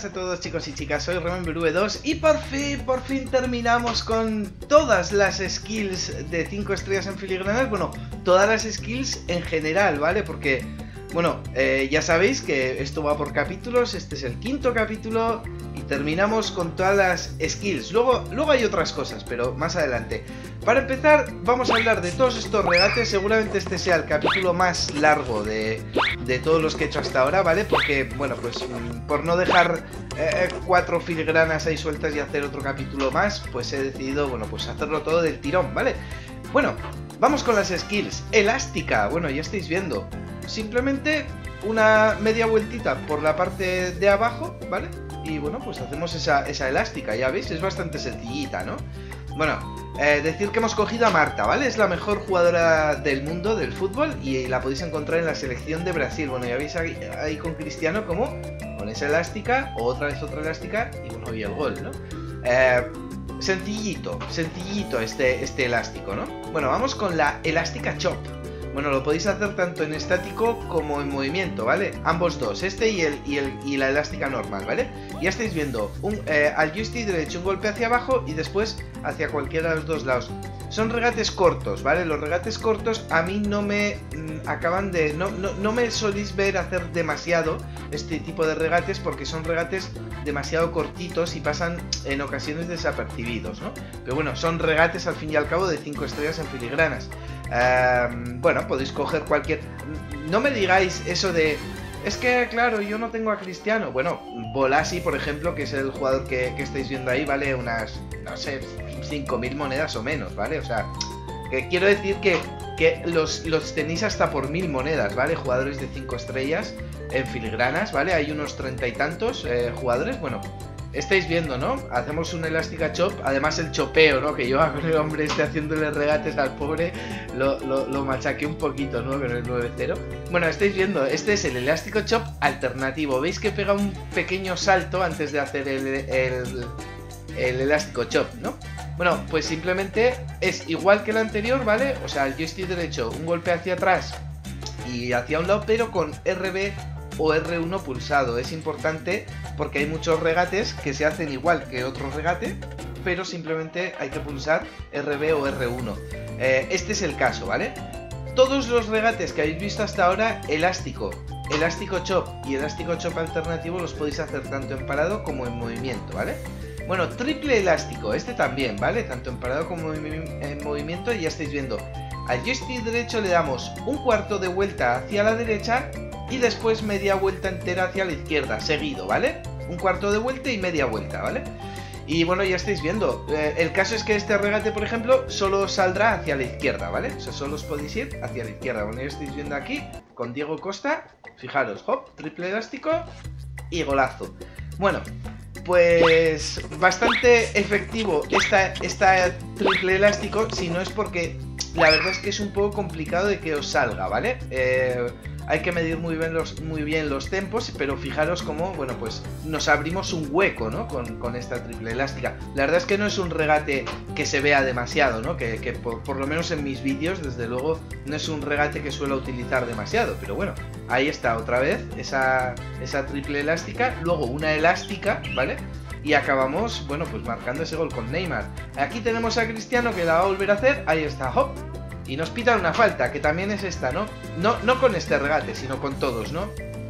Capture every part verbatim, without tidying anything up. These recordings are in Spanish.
buenas a todos chicos y chicas, soy Remember V dos y por fin, por fin terminamos con todas las skills de cinco estrellas en filigranas. Bueno, todas las skills en general, ¿vale? Porque, bueno, eh, ya sabéis que esto va por capítulos, este es el quinto capítulo y terminamos con todas las skills. Luego, luego hay otras cosas, pero más adelante. Para empezar, vamos a hablar de todos estos regates. Seguramente este sea el capítulo más largo de, de todos los que he hecho hasta ahora, ¿vale? Porque, bueno, pues por no dejar eh, cuatro filigranas ahí sueltas y hacer otro capítulo más, pues he decidido, bueno, pues hacerlo todo del tirón, ¿vale? Bueno, vamos con las skills. Elástica, bueno, ya estáis viendo. Simplemente una media vueltita por la parte de abajo, ¿vale? Y bueno, pues hacemos esa, esa elástica, ya veis, es bastante sencillita, ¿no? Bueno, eh, decir que hemos cogido a Marta, ¿vale? Es la mejor jugadora del mundo del fútbol y la podéis encontrar en la selección de Brasil. Bueno, ya veis ahí, ahí con Cristiano como con esa elástica, otra vez otra elástica y bueno, y el gol, ¿no? Eh, sencillito, sencillito este, este elástico, ¿no? Bueno, vamos con la elástica chop. Bueno, lo podéis hacer tanto en estático como en movimiento, ¿vale? Ambos dos, este y, el, y, el, y la elástica normal, ¿vale? Ya estáis viendo un, eh, al joystick derecho un golpe hacia abajo y después hacia cualquiera de los dos lados. Son regates cortos, ¿vale? Los regates cortos a mí no me mm, acaban de... No, no, no me soléis ver hacer demasiado este tipo de regates porque son regates demasiado cortitos y pasan en ocasiones desapercibidos, ¿no? Pero bueno, son regates al fin y al cabo de cinco estrellas en filigranas. Um, bueno, podéis coger cualquier... No me digáis eso de... Es que, claro, yo no tengo a Cristiano. Bueno, Bolasi, por ejemplo, que es el jugador que, que estáis viendo ahí, vale unas, no sé, cinco mil monedas o menos, ¿vale? O sea, que quiero decir que, que los, los tenéis hasta por mil monedas, ¿vale? Jugadores de cinco estrellas en filigranas, ¿vale? Hay unos treinta y tantos eh, jugadores, bueno... Estáis viendo, ¿no? Hacemos un elástica chop, además el chopeo, ¿no? Que yo hago el hombre este haciéndole regates al pobre, lo, lo, lo machaqué un poquito, ¿no? Con el nueve cero. Bueno, estáis viendo, este es el elástico chop alternativo. ¿Veis que pega un pequeño salto antes de hacer el, el, el elástico chop, ¿no? Bueno, pues simplemente es igual que el anterior, ¿vale? O sea, el joystick derecho, un golpe hacia atrás y hacia un lado, pero con R B o R uno pulsado. Es importante porque hay muchos regates que se hacen igual que otro regate, pero simplemente hay que pulsar R B o R uno. Eh, este es el caso, ¿vale? Todos los regates que habéis visto hasta ahora, elástico, elástico chop y elástico chop alternativo, los podéis hacer tanto en parado como en movimiento, ¿vale? Bueno, triple elástico, este también, ¿vale? Tanto en parado como en movimiento, y ya estáis viendo. Al joystick derecho le damos un cuarto de vuelta hacia la derecha y después media vuelta entera hacia la izquierda, seguido, ¿vale? Un cuarto de vuelta y media vuelta, ¿vale? Y bueno, ya estáis viendo. Eh, el caso es que este regate, por ejemplo, solo saldrá hacia la izquierda, ¿vale? O sea, solo os podéis ir hacia la izquierda. Bueno, ya estáis viendo aquí con Diego Costa. Fijaros, hop, triple elástico y golazo. Bueno, pues bastante efectivo esta, esta triple elástico, si no es porque la verdad es que es un poco complicado de que os salga, ¿vale? Eh... Hay que medir muy bien los, muy bien los tempos, pero fijaros cómo, bueno, pues nos abrimos un hueco, ¿no? Con, con esta triple elástica. La verdad es que no es un regate que se vea demasiado, ¿no? Que, que por, por lo menos en mis vídeos, desde luego, no es un regate que suelo utilizar demasiado. Pero bueno, ahí está otra vez esa, esa triple elástica. Luego una elástica, ¿vale? Y acabamos, bueno, pues marcando ese gol con Neymar. Aquí tenemos a Cristiano que la va a volver a hacer. Ahí está, hop. Y nos pitan una falta, que también es esta, ¿no? No, no con este regate, sino con todos, ¿no?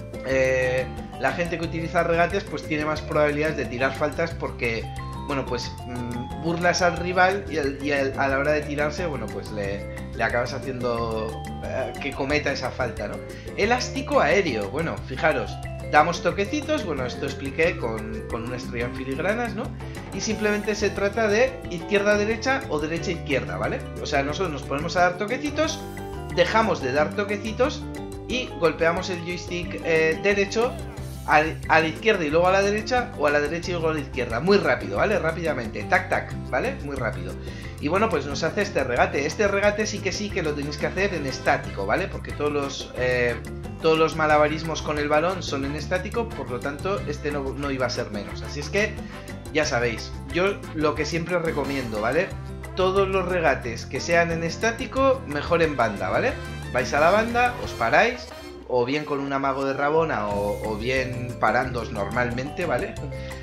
Eh, la gente que utiliza regates pues tiene más probabilidades de tirar faltas porque, bueno, pues mmm, burlas al rival y, el, y el, a la hora de tirarse, bueno, pues le, le acabas haciendo eh, que cometa esa falta, ¿no? Elástico aéreo, bueno, fijaros. Damos toquecitos, bueno, esto expliqué con, con una estrella en filigranas, ¿no? Y simplemente se trata de izquierda-derecha o derecha-izquierda, ¿vale? O sea, nosotros nos ponemos a dar toquecitos, dejamos de dar toquecitos y golpeamos el joystick eh, derecho a, a la izquierda y luego a la derecha, o a la derecha y luego a la izquierda. Muy rápido, ¿vale? Rápidamente, tac, tac, ¿vale? Muy rápido. Y bueno, pues nos hace este regate. Este regate sí que sí que lo tenéis que hacer en estático, ¿vale? Porque todos los... Eh, Todos los malabarismos con el balón son en estático, por lo tanto este no, no iba a ser menos. Así es que ya sabéis, yo lo que siempre os recomiendo, ¿vale? Todos los regates que sean en estático, mejor en banda, ¿vale? Vais a la banda, os paráis, o bien con un amago de Rabona o, o bien parándos normalmente, ¿vale?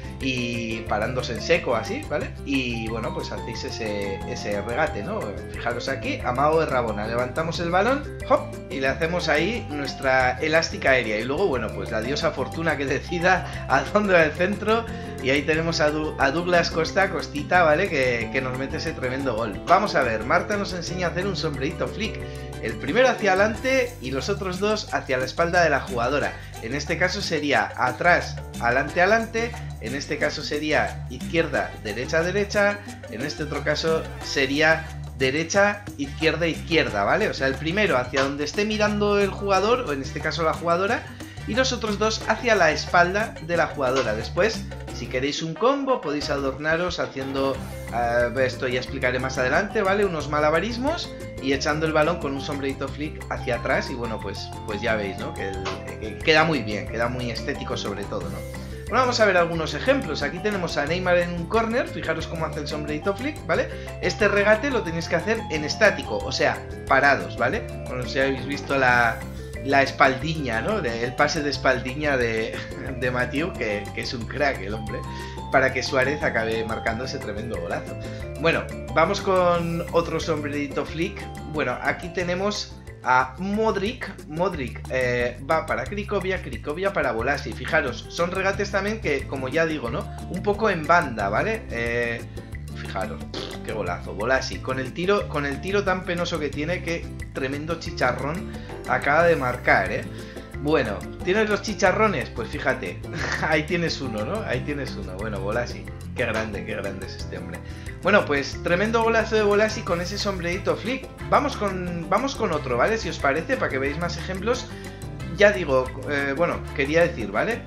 Y parándose en seco así, ¿vale? Y bueno, pues hacéis ese, ese regate, ¿no? Fijaros aquí, amago de Rabona, levantamos el balón, hop, y le hacemos ahí nuestra elástica aérea. Y luego, bueno, pues la diosa Fortuna que decida a dónde va el centro. Y ahí tenemos a, du a Douglas Costa, Costita, ¿vale? Que, que nos mete ese tremendo gol. Vamos a ver, Marta nos enseña a hacer un sombrerito flick. El primero hacia adelante y los otros dos hacia la espalda de la jugadora. En este caso sería atrás, adelante, adelante. En este caso sería izquierda, derecha, derecha. En este otro caso sería derecha, izquierda, izquierda, ¿vale? O sea, el primero hacia donde esté mirando el jugador, o en este caso la jugadora, y los otros dos hacia la espalda de la jugadora. Después, si queréis un combo, podéis adornaros haciendo, uh, esto ya explicaré más adelante, ¿vale? Unos malabarismos y echando el balón con un sombrerito flick hacia atrás. Y bueno, pues, pues ya veis, ¿no? Que, el, que queda muy bien, queda muy estético sobre todo, ¿no? Bueno, vamos a ver algunos ejemplos. Aquí tenemos a Neymar en un corner, fijaros cómo hace el sombrerito flick, ¿vale? Este regate lo tenéis que hacer en estático, o sea, parados, ¿vale? Bueno, si habéis visto la... la espaldiña, ¿no? El pase de espaldiña de, de Mathieu, que, que es un crack el hombre, para que Suárez acabe marcando ese tremendo golazo. Bueno, vamos con otro sombrerito flick. Bueno, aquí tenemos a Modric. Modric eh, va para Cricovia, Cricovia para Bolasie. Fijaros, son regates también que, como ya digo, ¿no? Un poco en banda, ¿vale? Eh... Fijaros, qué golazo, Bolasie, con el tiro, con el tiro tan penoso que tiene, que tremendo chicharrón acaba de marcar, ¿eh? Bueno, ¿tienes los chicharrones? Pues fíjate, ahí tienes uno, ¿no? Ahí tienes uno, bueno, Bolasie, qué grande, qué grande es este hombre. Bueno, pues tremendo golazo de Bolasie con ese sombrerito flick. Vamos con, vamos con otro, ¿vale? Si os parece, para que veáis más ejemplos. Ya digo, eh, bueno, quería decir, ¿vale?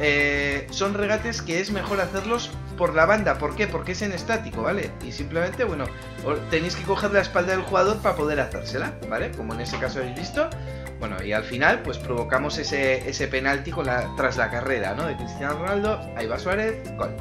Eh, son regates que es mejor hacerlos por la banda. ¿Por qué? Porque es en estático, ¿vale? Y simplemente, bueno, tenéis que coger la espalda del jugador para poder hacérsela, ¿vale? Como en ese caso habéis visto. Bueno, y al final, pues provocamos ese, ese penalti con la, tras la carrera, ¿no? De Cristiano Ronaldo. Ahí va Suárez, gol.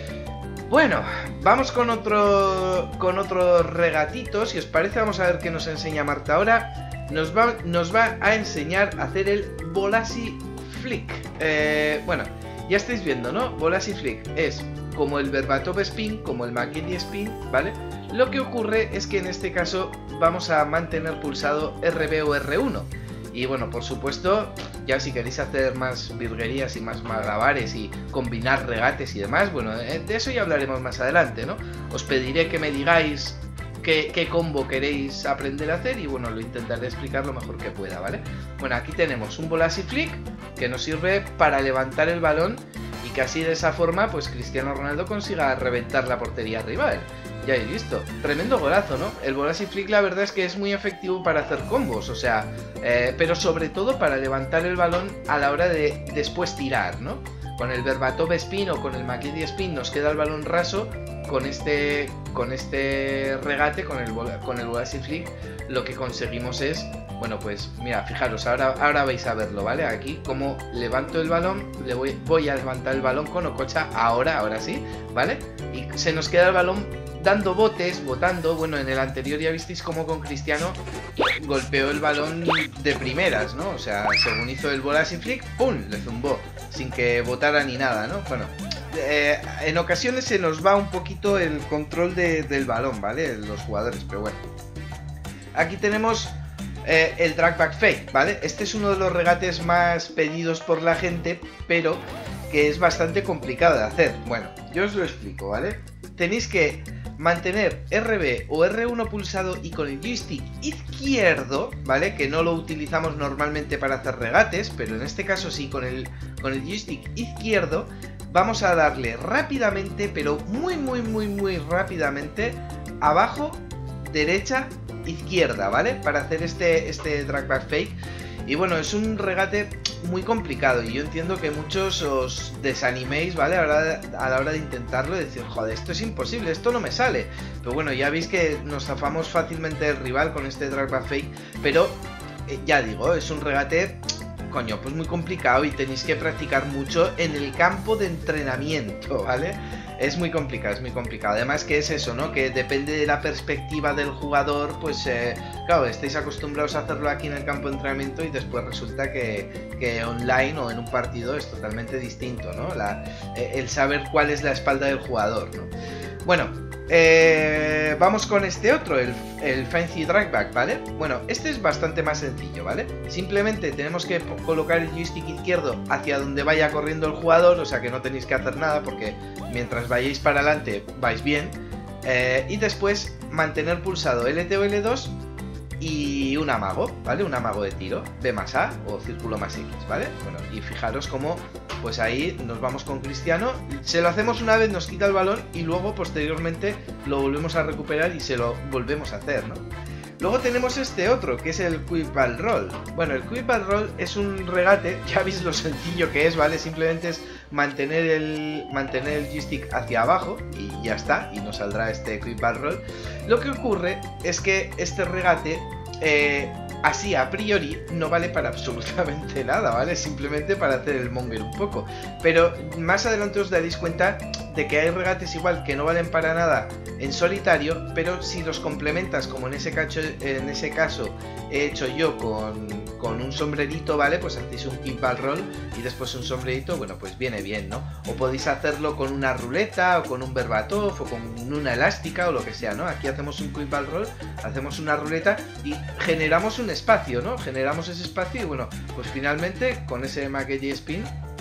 Bueno, vamos con otro, con otro regatito. Si os parece, vamos a ver qué nos enseña Marta ahora. Nos va, nos va a enseñar a hacer el Bolasie flick. Eh, bueno, ya estáis viendo, ¿no? Bolasie flick es como el Berbatov spin, como el McGiddy spin, ¿vale? Lo que ocurre es que en este caso vamos a mantener pulsado R B o R uno. Y bueno, por supuesto, ya si queréis hacer más virguerías y más malabares y combinar regates y demás, bueno, de eso ya hablaremos más adelante, ¿no? Os pediré que me digáis qué, qué combo queréis aprender a hacer y bueno, lo intentaré explicar lo mejor que pueda, ¿vale? Bueno, aquí tenemos un Bolasie flick que nos sirve para levantar el balón y que así de esa forma, pues Cristiano Ronaldo consiga reventar la portería rival. Ya habéis visto, tremendo golazo, ¿no? El Bolasie flick la verdad es que es muy efectivo para hacer combos, o sea, eh, pero sobre todo para levantar el balón a la hora de después tirar, ¿no? Con el Berbatov spin o con el McGiddy spin nos queda el balón raso. Con este, con este regate, con el, con el Bolasie flick, lo que conseguimos es, bueno, pues mira, fijaros, ahora, ahora vais a verlo, ¿vale? Aquí como levanto el balón, le voy, voy a levantar el balón con Okocha ahora, ahora sí, ¿vale? Y se nos queda el balón dando botes, botando. Bueno, en el anterior ya visteis cómo con Cristiano golpeó el balón de primeras, ¿no? O sea, según hizo el Bolasie flick, ¡pum!, le zumbó, sin que botara ni nada, ¿no? Bueno, eh, en ocasiones se nos va un poquito el control de, del balón, ¿vale? Los jugadores, pero bueno. Aquí tenemos eh, el drag back fake, ¿vale? Este es uno de los regates más pedidos por la gente, pero que es bastante complicado de hacer. Bueno, yo os lo explico, ¿vale? Tenéis que mantener R B o R uno pulsado y con el joystick izquierdo, ¿vale? Que no lo utilizamos normalmente para hacer regates, pero en este caso sí, con el, con el joystick izquierdo vamos a darle rápidamente, pero muy muy muy muy rápidamente, abajo, derecha, izquierda, ¿vale? Para hacer este, este drag back fake. Y bueno, es un regate muy complicado y yo entiendo que muchos os desaniméis, ¿vale? A la, hora de, a la hora de intentarlo y decir, joder, esto es imposible, esto no me sale. Pero bueno, ya veis que nos zafamos fácilmente del rival con este drag back fake, pero eh, ya digo, es un regate, coño, pues muy complicado y tenéis que practicar mucho en el campo de entrenamiento, ¿vale? es muy complicado, es muy complicado. Además que es eso, ¿no? Que depende de la perspectiva del jugador, pues eh, claro, estáis acostumbrados a hacerlo aquí en el campo de entrenamiento y después resulta que, que online o en un partido es totalmente distinto, ¿no? La, eh, el saber cuál es la espalda del jugador, ¿no? Bueno, eh, vamos con este otro, el, el Fancy Dragback, ¿vale? Bueno, este es bastante más sencillo, ¿vale? Simplemente tenemos que colocar el joystick izquierdo hacia donde vaya corriendo el jugador, o sea que no tenéis que hacer nada porque mientras vayáis para adelante vais bien. Eh, y después mantener pulsado L T o L dos y un amago, ¿vale? Un amago de tiro, B más A o círculo más X, ¿vale? Bueno, y fijaros cómo, pues ahí nos vamos con Cristiano, se lo hacemos una vez, nos quita el balón y luego posteriormente lo volvemos a recuperar y se lo volvemos a hacer, ¿no? Luego tenemos este otro, que es el Quick Ball Roll. Bueno, el Quick Ball Roll es un regate, ya veis lo sencillo que es, ¿vale? Simplemente es mantener el, mantener el joystick hacia abajo y ya está, y nos saldrá este Quick Ball Roll. Lo que ocurre es que este regate, eh, así a priori, no vale para absolutamente nada, ¿vale? Simplemente para hacer el monger un poco. Pero más adelante os daréis cuenta de que hay regates igual que no valen para nada en solitario, pero si los complementas, como en ese caso, en ese caso he hecho yo con, con un sombrerito, ¿vale? Pues hacéis un Quick Ball Roll y después un sombrerito, bueno, pues viene bien, ¿no? O podéis hacerlo con una ruleta, o con un Berbatov, o con una elástica, o lo que sea, ¿no? Aquí hacemos un Quick Ball Roll, hacemos una ruleta y generamos un espacio, ¿no? Generamos ese espacio y bueno, pues finalmente con ese McGee Spin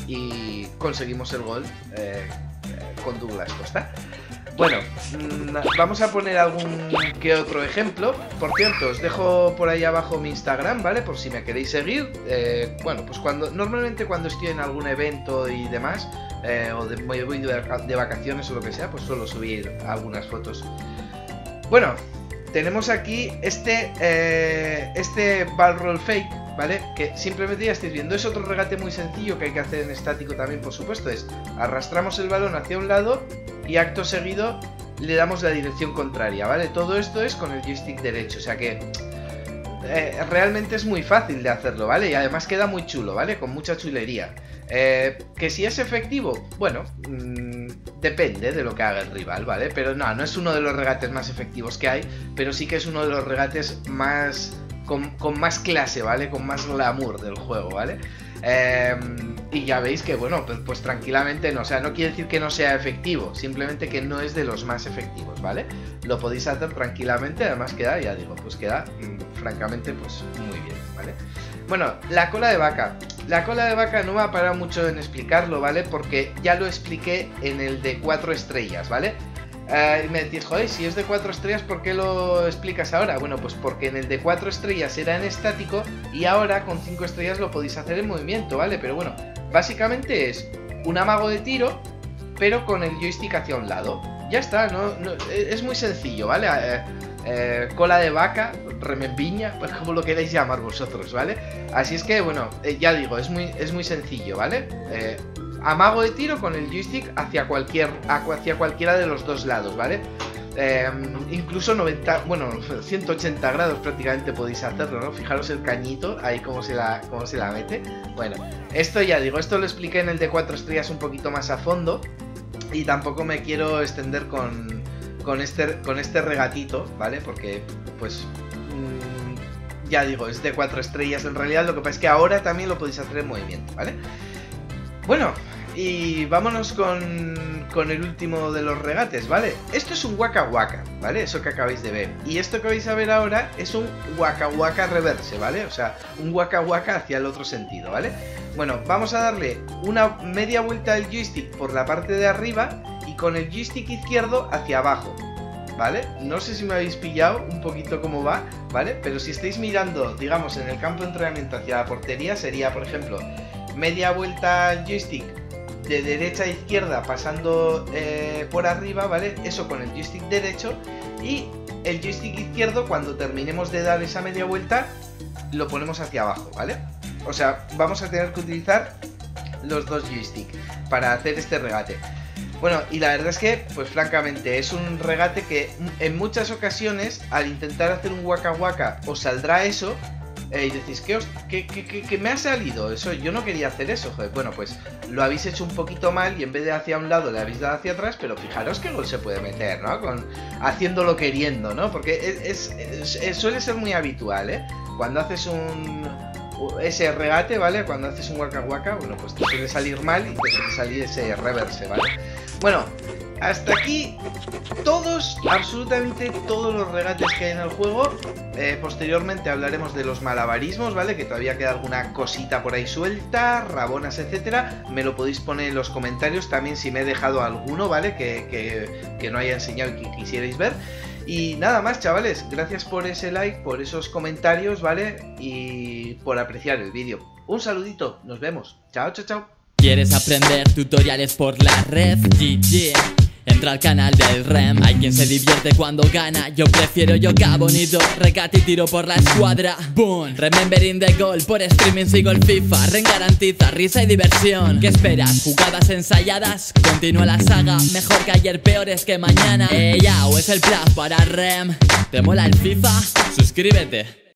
y conseguimos el gol eh, con Douglas Costa. Bueno, vamos a poner algún que otro ejemplo. Por cierto, os dejo por ahí abajo mi Instagram, ¿vale? Por si me queréis seguir. Eh, bueno, pues cuando normalmente cuando estoy en algún evento y demás, eh, o de, voy de vacaciones o lo que sea, pues suelo subir algunas fotos. Bueno, tenemos aquí este, eh, este Ball Roll Fake, ¿vale? Que simplemente ya estáis viendo, es otro regate muy sencillo que hay que hacer en estático también, por supuesto. Es arrastramos el balón hacia un lado y acto seguido le damos la dirección contraria, ¿vale? Todo esto es con el joystick derecho, o sea que eh, realmente es muy fácil de hacerlo, ¿vale? Y además queda muy chulo, ¿vale? Con mucha chulería. Eh, que si es efectivo, bueno, mmm, depende de lo que haga el rival, ¿vale? Pero no, no es uno de los regates más efectivos que hay, pero sí que es uno de los regates más... Con, con más clase, ¿vale? Con más glamour del juego, ¿vale? Eh, y ya veis que, bueno, pues, pues tranquilamente no, o sea, no quiere decir que no sea efectivo, simplemente que no es de los más efectivos, ¿vale? Lo podéis hacer tranquilamente, además queda, ya digo, pues queda, mmm, francamente, pues muy bien, ¿vale? Bueno, la cola de vaca. La cola de vaca no va a parar mucho en explicarlo, ¿vale? Porque ya lo expliqué en el de cuatro estrellas, ¿vale? Uh, y me decís, joder, si es de cuatro estrellas, ¿por qué lo explicas ahora? Bueno, pues porque en el de cuatro estrellas era en estático y ahora con cinco estrellas lo podéis hacer en movimiento, ¿vale? Pero bueno, básicamente es un amago de tiro, pero con el joystick hacia un lado. Ya está, no, no es muy sencillo, ¿vale? Eh, eh, cola de vaca, remembiña, pues como lo queráis llamar vosotros, ¿vale? Así es que, bueno, eh, ya digo, es muy, es muy sencillo, ¿vale? Eh, Amago de tiro con el joystick hacia cualquier hacia cualquiera de los dos lados, ¿vale? Eh, incluso noventa, bueno, ciento ochenta grados prácticamente podéis hacerlo, ¿no? Fijaros el cañito, ahí cómo se la, cómo se la mete. Bueno, esto ya digo, esto lo expliqué en el de cuatro estrellas un poquito más a fondo y tampoco me quiero extender con, con, este, con este regatito, ¿vale? Porque, pues... Mmm, ya digo, es de cuatro estrellas en realidad, lo que pasa es que ahora también lo podéis hacer en movimiento, ¿vale? Bueno, y vámonos con, con el último de los regates, ¿vale? Esto es un Waka Waka, ¿vale? Eso que acabáis de ver. Y esto que vais a ver ahora es un Waka Waka reverse, ¿vale? O sea, un Waka Waka hacia el otro sentido, ¿vale? Bueno, vamos a darle una media vuelta al joystick por la parte de arriba y con el joystick izquierdo hacia abajo, ¿vale? No sé si me habéis pillado un poquito cómo va, ¿vale? Pero si estáis mirando, digamos, en el campo de entrenamiento hacia la portería, sería, por ejemplo... media vuelta al joystick de derecha a izquierda pasando eh, por arriba, ¿vale? Eso con el joystick derecho y el joystick izquierdo cuando terminemos de dar esa media vuelta lo ponemos hacia abajo, ¿vale? O sea, vamos a tener que utilizar los dos joysticks para hacer este regate. Bueno, y la verdad es que, pues francamente, es un regate que en muchas ocasiones al intentar hacer un Waka Waka os saldrá eso, eh, y decís, ¿qué, os, qué, qué, qué, qué me ha salido? Eso, yo no quería hacer eso, joder. Bueno, pues lo habéis hecho un poquito mal y en vez de hacia un lado le habéis dado hacia atrás, pero fijaros qué gol se puede meter, ¿no? Con, haciéndolo queriendo, ¿no? Porque es, es, es, suele ser muy habitual, ¿eh? Cuando haces un... ese regate, ¿vale? Cuando haces un waka waka, bueno, pues te suele salir mal y te suele salir ese reverse, ¿vale? Bueno, hasta aquí todos, absolutamente todos los regates que hay en el juego. eh, Posteriormente hablaremos de los malabarismos, ¿vale? Que todavía queda alguna cosita por ahí suelta, rabonas, etcétera. Me lo podéis poner en los comentarios también si me he dejado alguno, ¿vale? Que, que, que no haya enseñado y que quisierais ver. Y nada más, chavales, gracias por ese like, por esos comentarios, ¿vale? Y por apreciar el vídeo. Un saludito, nos vemos. Chao, chao, chao. ¿Quieres aprender tutoriales por la red? G G. Entra al canal del Rem. Hay quien se divierte cuando gana. Yo prefiero yoga bonito, recate y tiro por la escuadra. Boom, remembering the goal. Por streaming sigo el FIFA. Ren garantiza risa y diversión. ¿Qué esperas? ¿Jugadas ensayadas? Continúa la saga. Mejor que ayer, peores que mañana. Ella o es el plan para Rem. ¿Te mola el FIFA? Suscríbete.